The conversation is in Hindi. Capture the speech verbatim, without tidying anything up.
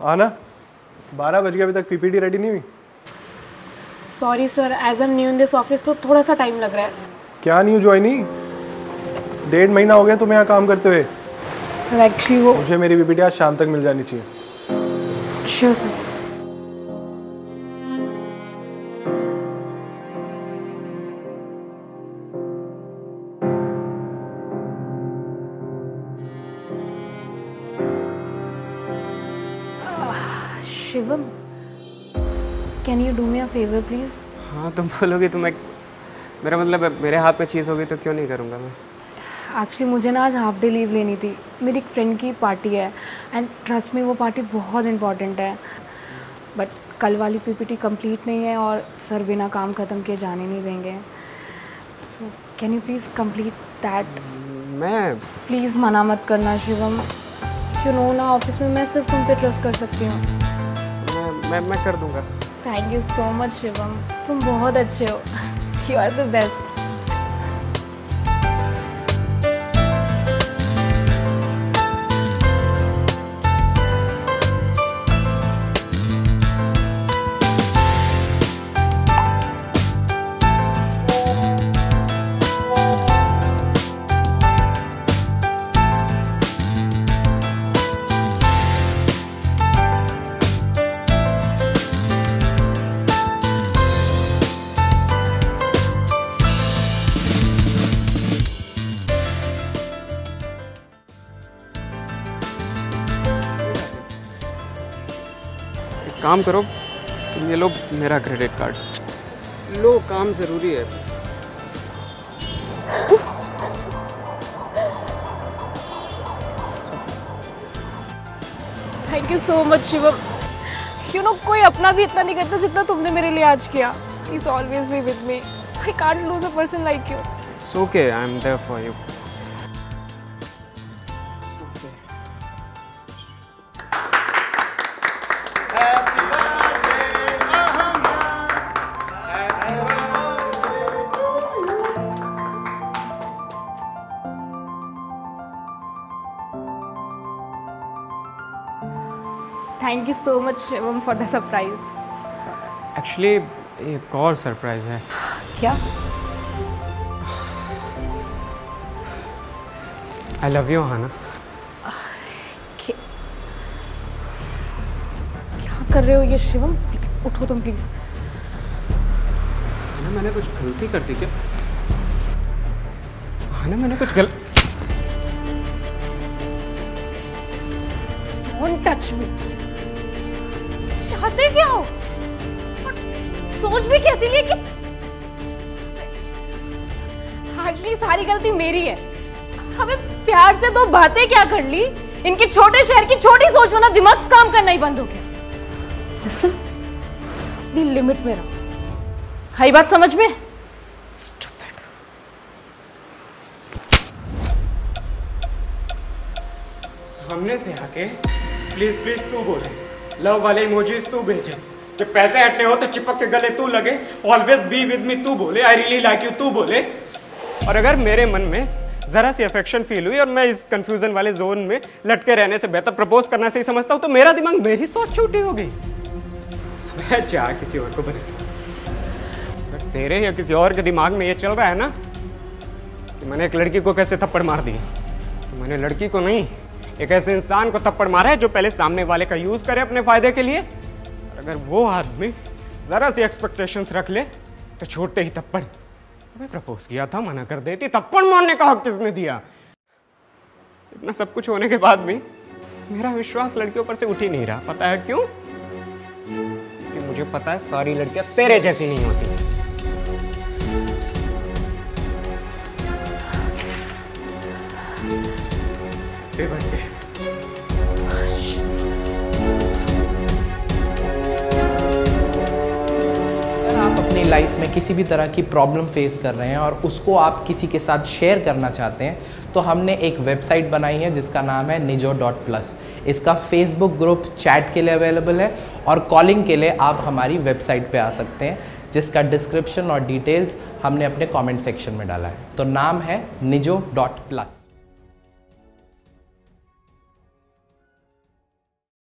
आना, बारह बज गए, अभी तक पीपीटी रेडी नहीं हुई। Sorry sir, as am new in this office तो थोड़ा सा टाइम लग रहा है। क्या न्यू ज्वाइनिंग? डेढ़ महीना हो गया तुम्हें यहाँ काम करते हुए। सर एक्चुअली वो मुझे मेरी पीपीटी आज शाम तक मिल जानी चाहिए। Sure sir. Shivam, can you do me a favour please? हाँ तुम बोलोगी तो मैं, मेरा मतलब मेरे हाथ में चीज़ होगी तो क्यों नहीं करूँगा मैं। एक्चुअली मुझे ना आज हाफ डे लीव लेनी थी, मेरी एक फ्रेंड की पार्टी है एंड ट्रस्ट में वो पार्टी बहुत इंपॉर्टेंट है, बट कल वाली पीपीटी कंप्लीट नहीं है और सर बिना काम ख़त्म किए जाने नहीं देंगे। So can you please complete that? मैं प्लीज़ मना मत करना शिवम, यू नो ना ऑफिस में मैं सिर्फ तुम पे ट्रस्ट कर सकती हूँ। मैं मैं मैं कर दूँगा। Thank you so much Shivam, तुम बहुत अच्छे हो, यू आर द बेस्ट। काम करो तुम, ये लो मेरा क्रेडिट कार्ड लो, काम ज़रूरी है। Thank you so much Shivam, you know कोई अपना भी इतना नहीं करता जितना तुमने मेरे लिए आज किया। Please always be with me, I can't lose a person like you. It's okay, I am there for you. Thank you so much Shivam for the surprise. Actually एक और सरप्राइज है। क्या? I love you Hana. क्या कर रहे हो ये शिवम? उठो तुम प्लीज। हाना मैंने कुछ गलती कर दी क्या? हाना मैंने कुछ गल डोंट टच मी। चाहते क्या हो? और सोच भी कैसी लिए कि एक्चुअली सारी गलती मेरी है। हमें प्यार से दो बातें क्या कर ली, इनके छोटे शहर की छोटी सोच वाला दिमाग काम करना ही बंद हो गया। लिसन, अपनी लिमिट में रहो, आई बात समझ में? Stupid. सामने से आके प्लीज प्लीज तू बोले, लव वाले इमोजीज तू भेजे, जब पैसे हटने हो तो चिपक के गले तू लगे, ऑलवेज बी विद मी तू बोले, आई रियली लाइक यू तू बोले। और अगर मेरे मन में जरा सी अफेक्शन फील हुई और मैं इस कंफ्यूजन वाले जोन में लटके रहने से बेहतर प्रपोज करना सही समझता हूं, तो मेरा दिमाग मेरी सोच छूटी होगी। मैं चाह किसी और को बने, तेरे या किसी और के दिमाग में ये चल रहा है ना कि मैंने एक लड़की को कैसे थप्पड़ मार दी, तो मैंने लड़की को नहीं, एक ऐसे इंसान को थप्पड़ मारा है जो पहले सामने वाले का यूज करे अपने फायदे के लिए। और अगर वो आदमी जरा सी एक्सपेक्टेशंस रख ले तो छोड़ते ही थप्पड़। मैं प्रपोज किया था, मना कर देती, थप्पड़ मारने का हक किसने दिया? इतना सब कुछ होने के भी भी मेरा विश्वास लड़कियों पर से उठ ही नहीं रहा। पता है क्यों? कि मुझे पता है सारी लड़कियां तेरे जैसी नहीं होती। अगर आप अपनी लाइफ में किसी भी तरह की प्रॉब्लम फेस कर रहे हैं और उसको आप किसी के साथ शेयर करना चाहते हैं, तो हमने एक वेबसाइट बनाई है जिसका नाम है निजो डॉट प्लस। इसका फेसबुक ग्रुप चैट के लिए अवेलेबल है और कॉलिंग के लिए आप हमारी वेबसाइट पे आ सकते हैं, जिसका डिस्क्रिप्शन और डिटेल्स हमने अपने कमेंट सेक्शन में डाला है। तो नाम है निजो डॉट प्लस।